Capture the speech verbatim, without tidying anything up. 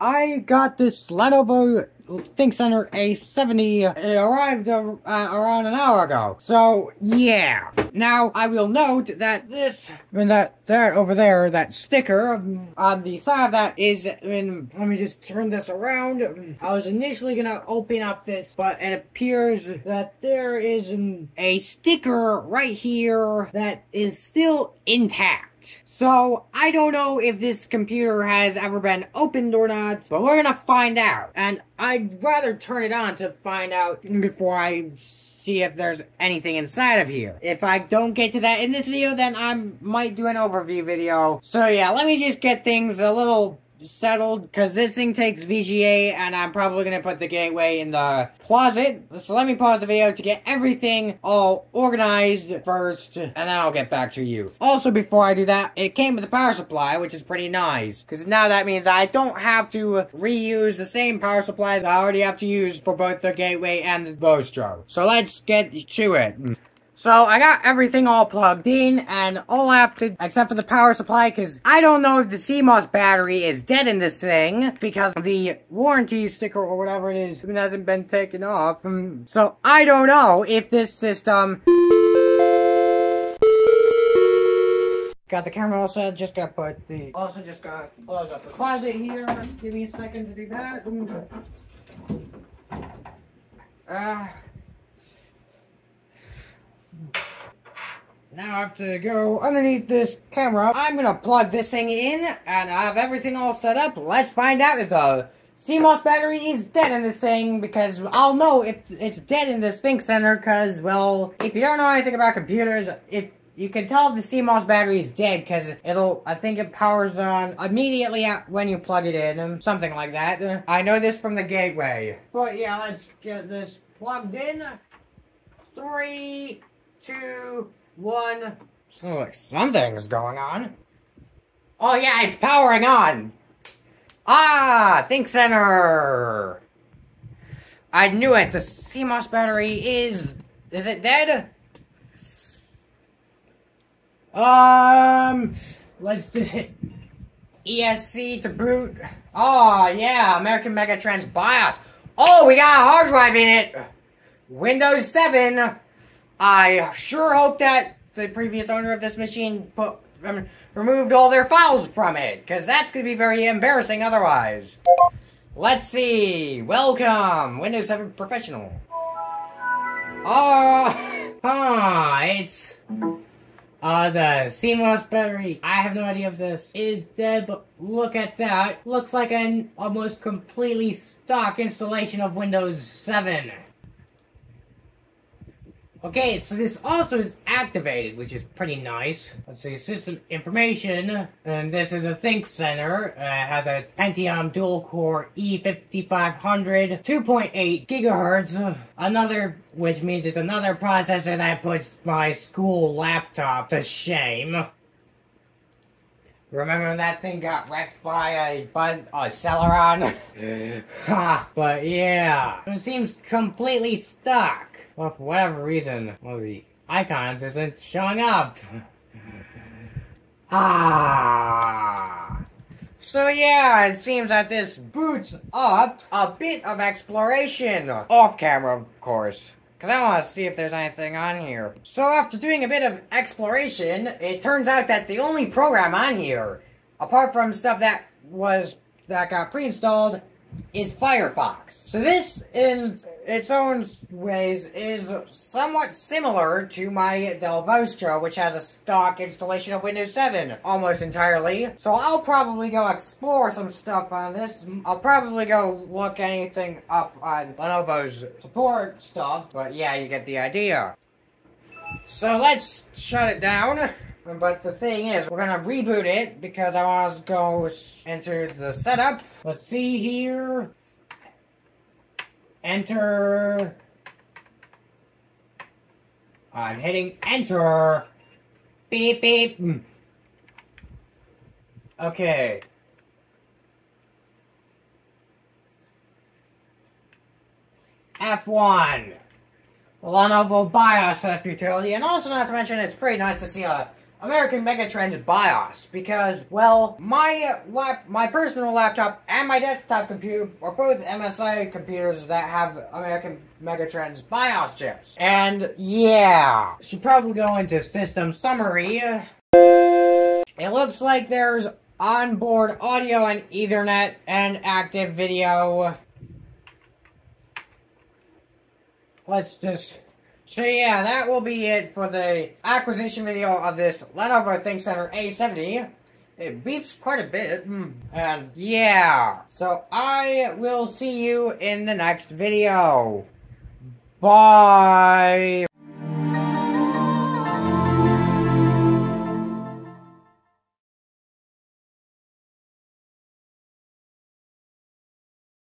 I got this Lenovo ThinkCentre A seventy. It arrived uh, around an hour ago. So, yeah. Now, I will note that this, I mean, that, that over there, that sticker on the side of that is, I mean, let me just turn this around. I was initially gonna open up this, but it appears that there is an, a sticker right here that is still intact. So, I don't know if this computer has ever been opened or not, but we're gonna find out. And I'd rather turn it on to find out before I see if there's anything inside of here. If I don't get to that in this video, then I might do an overview video. So yeah, let me just get things a little settled, because this thing takes V G A, and I'm probably going to put the gateway in the closet. So let me pause the video to get everything all organized first, and then I'll get back to you. Also, before I do that, it came with a power supply, which is pretty nice, because now that means I don't have to reuse the same power supply that I already have to use for both the gateway and the Vostro. So let's get to it. So, I got everything all plugged in, and all I have to, except for the power supply, because I don't know if the C MOS battery is dead in this thing, because the warranty sticker or whatever it is hasn't been taken off. So, I don't know if this system... Got the camera all set, just gotta put the... Also, just gotta close up the closet here. Give me a second to do that. Uh... Now I have to go underneath this camera. I'm gonna plug this thing in, and I have everything all set up. Let's find out if the C MOS battery is dead in this thing, because I'll know if it's dead in this ThinkCentre, because, well, if you don't know anything about computers, if you can tell if the C MOS battery is dead, because it'll, I think it powers on immediately when you plug it in, something like that. I know this from the gateway. But yeah, let's get this plugged in. Three, two, one. Sounds like something's going on. Oh yeah, it's powering on. Ah, ThinkCentre. I knew it. The C MOS battery is... Is it dead? Um, let's do it. E S C to boot. Oh yeah, American Megatrends BIOS. Oh, we got a hard drive in it. Windows seven. I sure hope that the previous owner of this machine put, um, removed all their files from it, because that's going to be very embarrassing otherwise. Let's see. Welcome, Windows seven Professional. Oh, ah, it's... Uh, the C MOS battery, I have no idea if this is dead, but look at that. Looks like an almost completely stock installation of Windows seven. Okay, so this also is activated, which is pretty nice. Let's see, system information, and this is a ThinkCentre. Uh, has a Pentium dual-core E fifty-five hundred, two point eight gigahertz. Another, which means it's another processor that puts my school laptop to shame. Remember when that thing got wrecked by a, by a Celeron? Ha! But yeah, it seems completely stuck. Well, for whatever reason, one of the icons isn't showing up. Ah. So yeah, it seems that this boots up a bit of exploration. Off camera, of course. Because I want to see if there's anything on here. So after doing a bit of exploration, it turns out that the only program on here, apart from stuff that was, that got pre-installed, is Firefox. So this, in its own ways, is somewhat similar to my Dell Vostro, which has a stock installation of Windows seven almost entirely. So I'll probably go explore some stuff on this. I'll probably go look anything up on Lenovo's support stuff, but yeah, you get the idea. So let's shut it down. But the thing is, we're gonna reboot it because I want to go into the setup. Let's see here. Enter. I'm hitting enter. Beep beep. Okay. F one. Lenovo BIOS setup utility, and also not to mention, it's pretty nice to see a American Megatrend's BIOS, because, well, my lap, my personal laptop and my desktop computer are both M S I computers that have American Megatrend's BIOS chips. And, yeah, should probably go into system summary. It looks like there's onboard audio and Ethernet and active video. Let's just... So yeah, that will be it for the acquisition video of this Lenovo ThinkCentre A seventy. It beeps quite a bit. And yeah, so I will see you in the next video. Bye!